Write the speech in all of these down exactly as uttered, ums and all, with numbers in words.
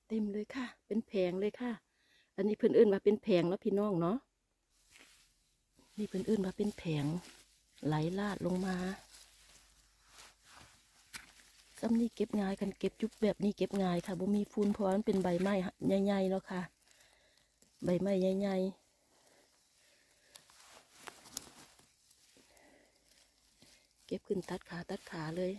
เต็มเลยค่ะเป็นแผงเลยค่ะอันนี้เพื่อนเอื้นมาเป็นแผงแล้วพี่น้องเนาะนี่เพื่อนเอื้นมาเป็นแผงไหลลาดลงมาซ้ำนี่เก็บง่ายกันเก็บจุบแบบนี้เก็บง่ายค่ะบ่มีฝุ่นเพราะมันเป็นใบไม้ใหญ่ๆเนาะค่ะใบไม้ใหญ่ๆเก็บขึ้นตัดขาตัดขาเลย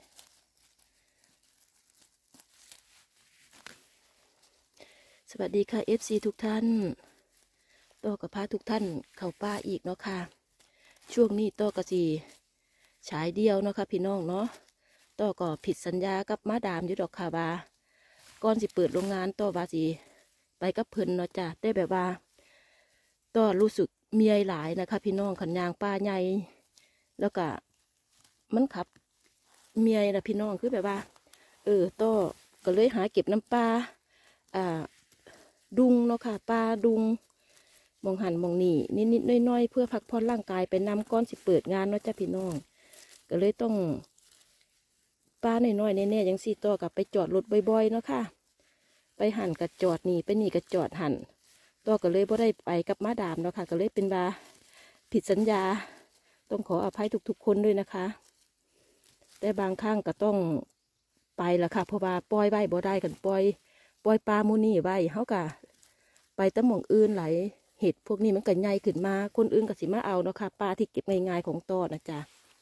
สวัสดีค่ะ เอฟ ซี ทุกท่านโตกับพาทุกท่านเข้าป่าอีกเนาะค่ะช่วงนี้โตกะสีฉายเดียวเนาะค่ะพี่น้องเนาะโตก็ผิดสัญญากับมาดามอยู่ดอกค่ะว่าก่อนสิเปิดโรงงานโตว่าสิไปกับเพิ่นเนาะจ้ะได้แบบว่าโตรู้สึกเมียหลายนะคะพี่น้องขันยางป่าใหญ่แล้วก็มันขับเมียนะพี่น้องคือแบบว่าเออโตก็เลยหาเก็บน้ำปลาอ่าดุงเนาะค่ะปลาดุงมองหันมองนี่นิดๆน้อยๆเพื่อพักผ่อนร่างกายไปนำก้อนสิเปิดงานเนาะจ้ะพี่น้องก็เลยต้องปลาน้อยๆแน่ๆยังสี่ตัวกับไปจอดรถบ่อยๆเนาะค่ะไปหันกับจอดนี่ไปนี่กับจอดหันตัวก็เลยบ่ได้ไปกับมาดามเนาะค่ะก็เลยเป็นบาผิดสัญญาต้องขออภัยทุกๆคนด้วยนะคะแต่บางครั้งก็ต้องไปละค่ะเพราะว่าปล่อยไว้บ่ได้กันปล่อยปล่อยปลามูนี่ไว้เขากะไปตะหม่องอื่นไหลเห็ดพวกนี้มันก็ใหญ่ขึ้นมาคนอื่นก็สิมาเอาเนาะค่ะปลาที่เก็บง่ายๆของตอนะจ๊ะ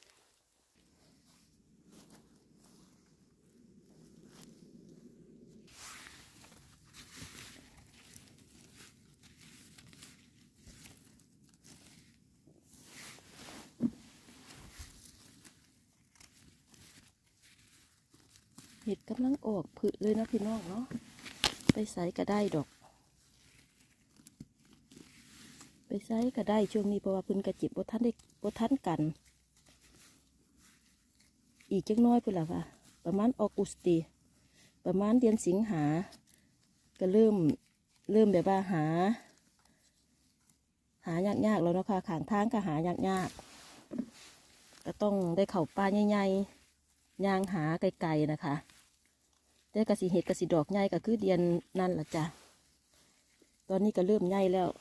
เห็ดกำลังออกผึเลยนะพี่น้องเนาะไปใส่ก็ได้ดอกไปใส่ก็ได้ช่วงนี้เพราะว่าพื้นกระจิบบ่ทันได้บ่ทันกันอีกจักน้อยพุ่นล่ะค่ะประมาณออกุสติประมาณเดือนสิงหาก็เริ่มเริ่มแบบว่าหาหายากๆแล้วเนาะค่ะข้างทางก็หายากๆก็ต้องได้เข่าปลาใหญ่ๆย่างหาไกลๆนะคะแต่กระสีเห็ดกระสีดอกใหญ่ก็คือเดือนนั่นแหละจ้ะตอนนี้ก็เริ่มใหญ่แล้ว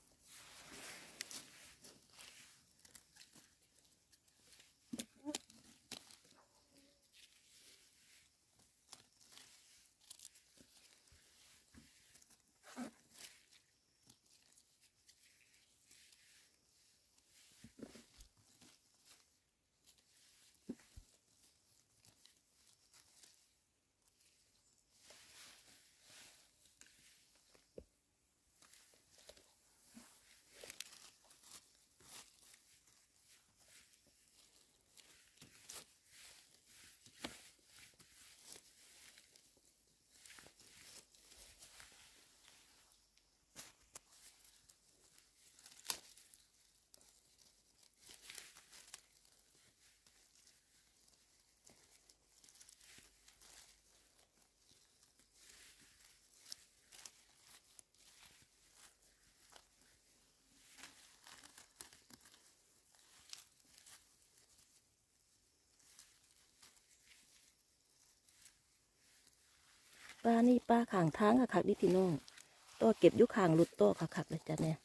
ปลานี่ปลาข่างทางค่ะคักดิพี่น้องตัวเก็บยุข่างหลุดโตค่ะคักเลยจ้ะเนี่ย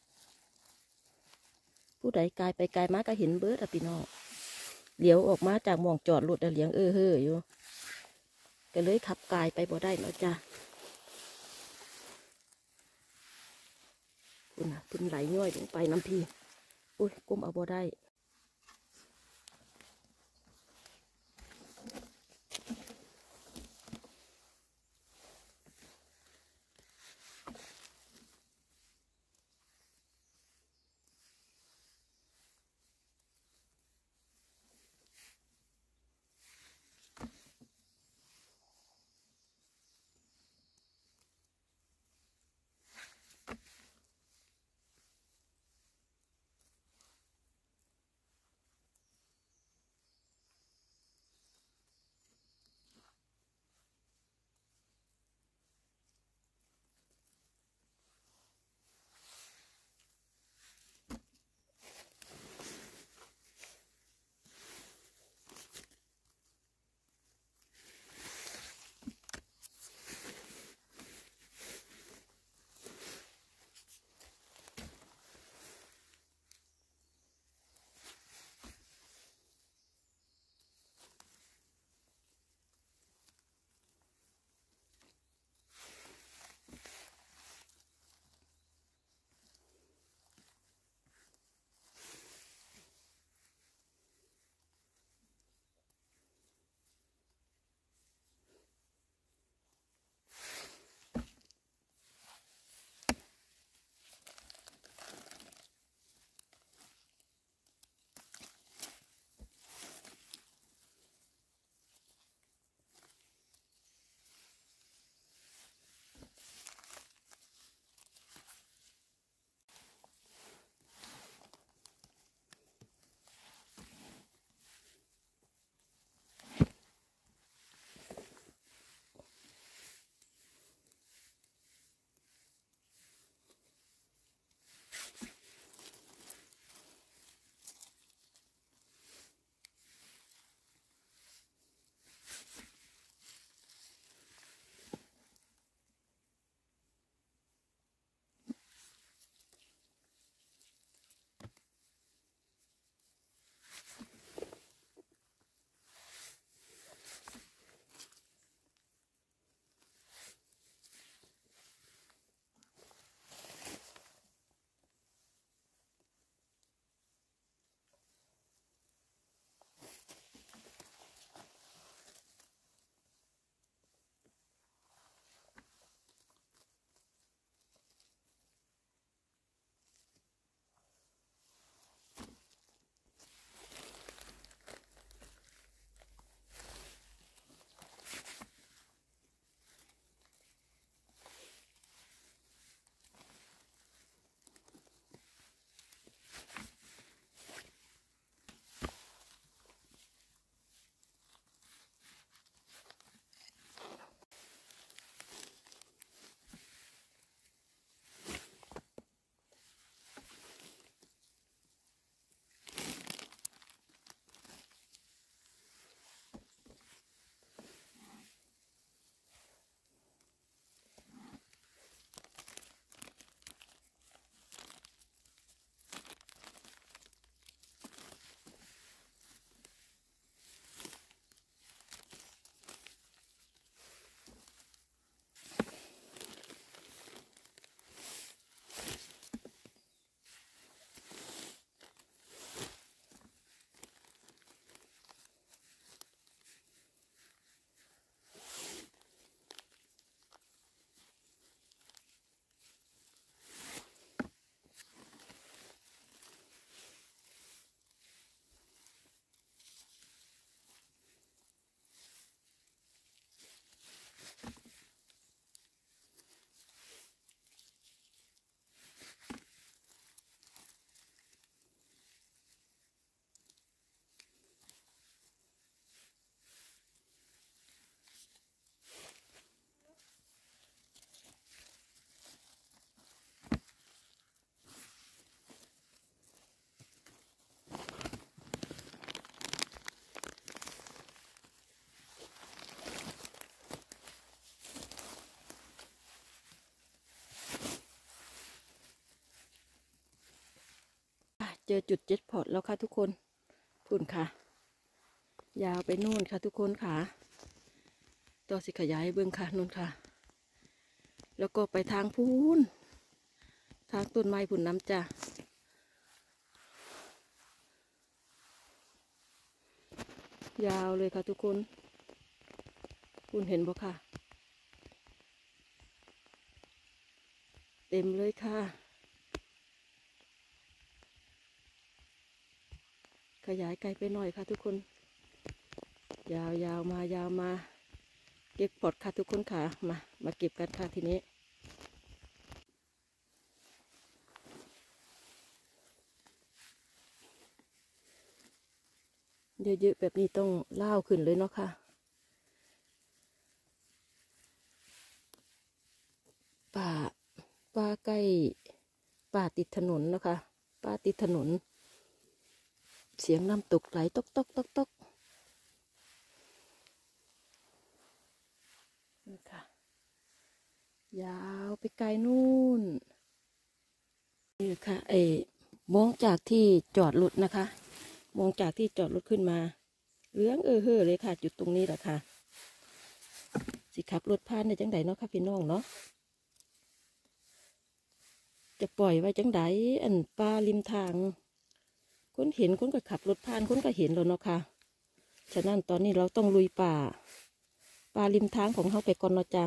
ผู้ใดกายไปกายมาก็เห็นเบิร์ดอะพี่น้องเดี๋ยวออกมาจากหม่องจอดรถเลี้ยงเออเฮ้ออยู่ก็เลยขับกายไปบ่ได้เนาะจ้ะคุณน่ะคุณไหลย่อยลงไปน้ำพี่อุ้ยก้มเอาบ่ได้เจอจุดเจ็ตพอตแล้วค่ะทุกคนพุ่นค่ะยาวไปนู่นค่ะทุกคนค่ะต่อสิขยายเบื้องค่ะนู่นค่ะแล้วก็ไปทางพูนทางต้นไม้พุ่นน้ำจ้ะยาวเลยค่ะทุกคนคุณเห็นบ่ค่ะเต็มเลยค่ะขยายไกลไปหน่อยค่ะทุกคนยาวยาวมายาวมาเก็บพอร์ตค่ะทุกคนค่ะมามาเก็บกันค่ะทีนี้เยอะๆแบบนี้ต้องเล่าขึ้นเลยเนาะค่ะป่าป่าใกล้ป่าติดถนนนะคะป่าติดถนนเสียงน้ำตกไหลตกตกตกตกนี่ค่ะยาวไปไกลนู่นนี่ค่ะไอ้มองจากที่จอดรถนะคะมองจากที่จอดรถขึ้นมาเหลืองเออเฮ่อเลยค่ะจุดตรงนี้แหละค่ะสิขับรถผ่านได้จังไดเนาะค่ะพี่น้องเนาะจะปล่อยไว้จังไดอันป่าริมทางคนเห็นคนก็ขับรถผ่านคนก็เห็นแล้วเนาะค่ะฉะนั้นตอนนี้เราต้องลุยป่าป่าริมทางของเขาไปก่อนเนาะจ้ะ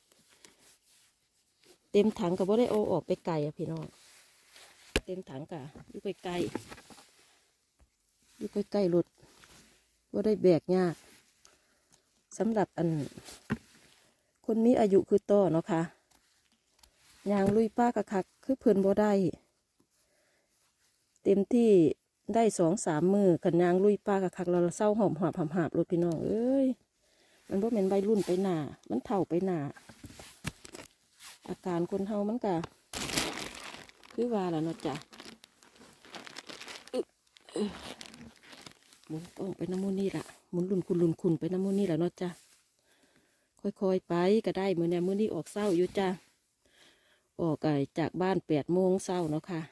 เต็มถังก็บ่ได้โอออกไปไกลอะพี่น้องเต็มถังกะอยู่ไปไกลอยู่ใกล้ๆรถบ่ได้แบกยากสำหรับอันคนมีอายุคือต่อเนาะค่ะยางลุยป้ากะคักคือเพิ่นบ่ได้เต็มที่ได้สองสามมือกันยางลุยป้ากะคักเราเศร้าหอมหอบหำหาบรถพี่น้องเอ้ยมันบ่เป็นใบรุ่นไปหนามันเฒ่าไปหนาอาการคนเฮามันกะคือว่าล่ะเนาะจ้ะหมุนกล้องไปน้ำมูนี่ล่ะหมุนลุ่นคุณลุ่นคุณไปน้ำมูนี่ล่ะเนาะจ้ะค่อยๆไปก็ได้เมื่อเนี่ยมื้อนี้ออกเศร้าอยู่จ้ะออกจากบ้านแปดโมงเศร้าเนาะค่ะ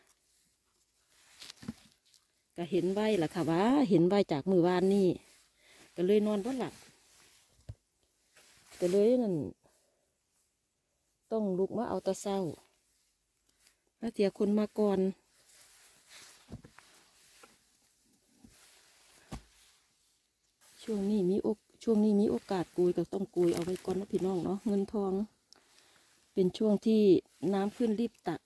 ก็เห็นใบล่ะค่ะว่าเห็นใบจากมือวานนี่ก็เลยนอนบ่หลับก็เลยนั่นต้องลุกมาเอาตะเศร้าถ้าเทียคนมาก่อนช่วงนี้มีโอกช่วงนี้มีโอกาสกุยก็ต้องกุยเอาไว้ก่อนนะพี่น้องเนาะเงินทองเป็นช่วงที่น้ำขึ้นรีบตัก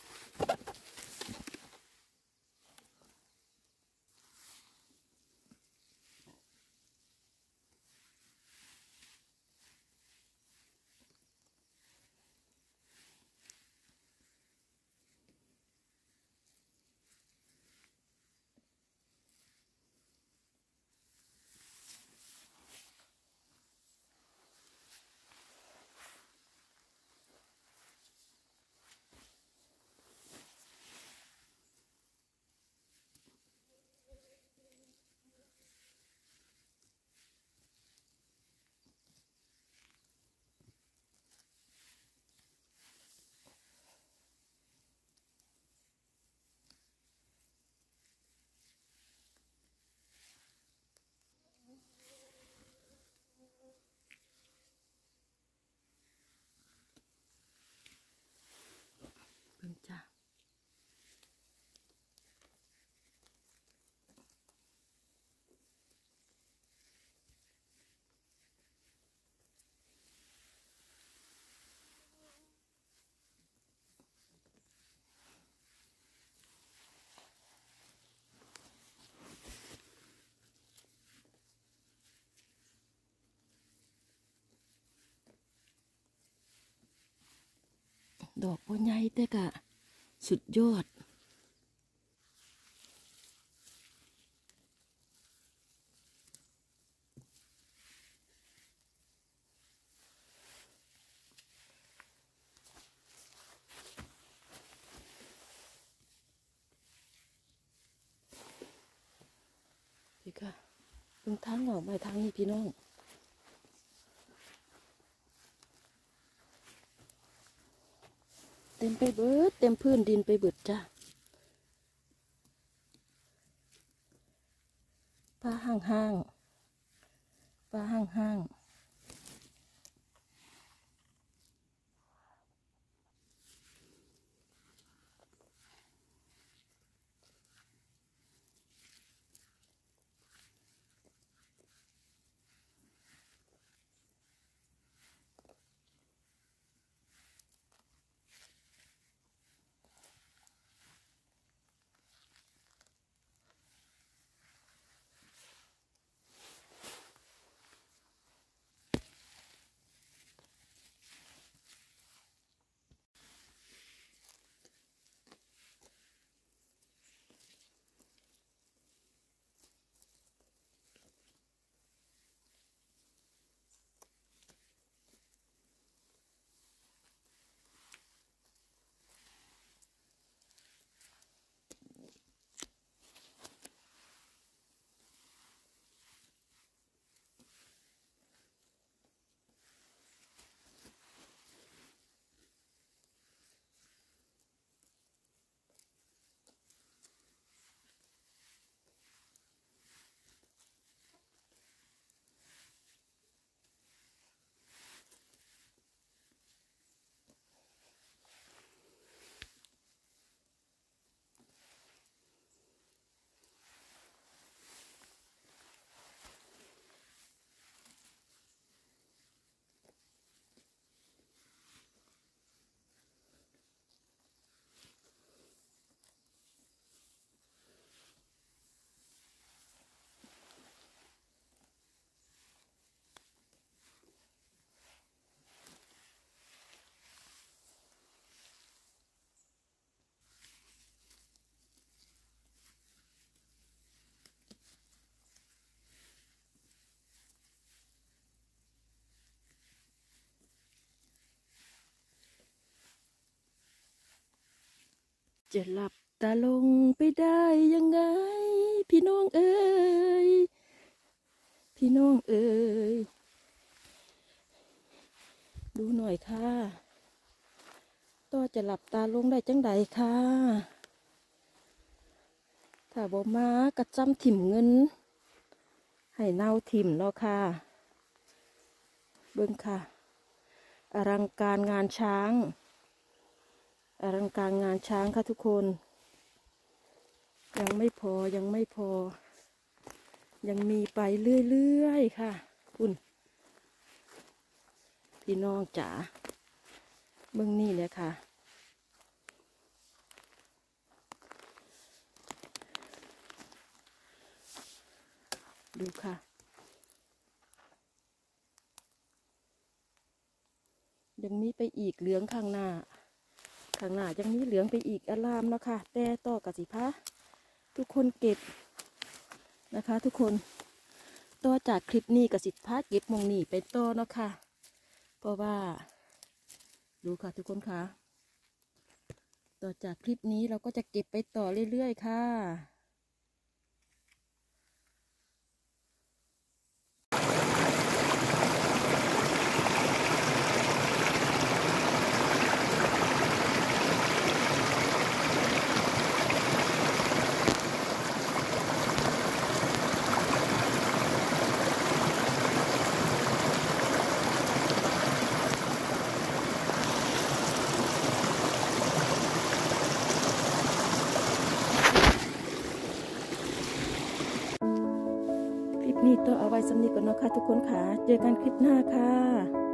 เพิ่งจ้าดอกบัวใหญ่แต่กะสุดยอดพี่ค่ะเพิ่งทางออกมาทางนี้พี่น้องเต็มไปเบิดเต็มพื้นดินไปเบิดจ้าป้าห้างห้างป้าห้างห้างจะหลับตาลงไปได้ยังไงพี่น้องเอ๋ยพี่น้องเอ๋ยดูหน่อยค่ะต่อจะหลับตาลงได้จังใดค่ะถ้าบ่มากระจำถิ่มเงินให้เน่าถิ่มเนาะค่ะเบิ่งค่ะอลังการงานช้างอลังการงานช้างค่ะทุกคนยังไม่พอยังไม่พอยังมีไปเรื่อยๆค่ะคุณพี่น้องจ๋าเบื้องนี่เลยค่ะดูค่ะยังมีไปอีกเหลืองข้างหน้าข้างหน้ายังมีเหลืองไปอีกอลามเนาะค่ะแต่ต่อกสิพะทุกคนเก็บนะคะทุกคนต่อจากคลิปนี้กสิพะเก็บมองนี่ไปต่อเนาะค่ะเพราะว่าดูค่ะทุกคนค่ะต่อจากคลิปนี้เราก็จะเก็บไปต่อเรื่อยๆค่ะนี่ต้องเอาไว้สำนีก่อนเนาะค่ะทุกคนค่ะเจอกันคลิปหน้าค่ะ